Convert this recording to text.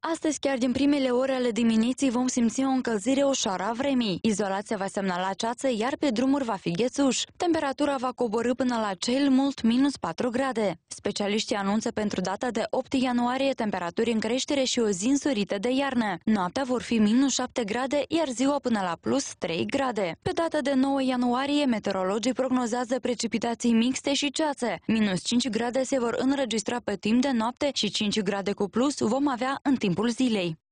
Astăzi, chiar din primele ore ale dimineții, vom simți o încălzire ușoară a vremii. Izolația va semnala ceață, iar pe drumuri va fi ghețuș. Temperatura va coborî până la cel mult minus 4 grade. Specialiștii anunță pentru data de 8 ianuarie temperaturi în creștere și o zi însorită de iarnă. Noaptea vor fi minus 7 grade, iar ziua până la plus 3 grade. Pe data de 9 ianuarie, meteorologii prognozează precipitații mixte și ceață. Minus 5 grade se vor înregistra pe timp de noapte și 5 grade cu plus vom avea în timpul zilei.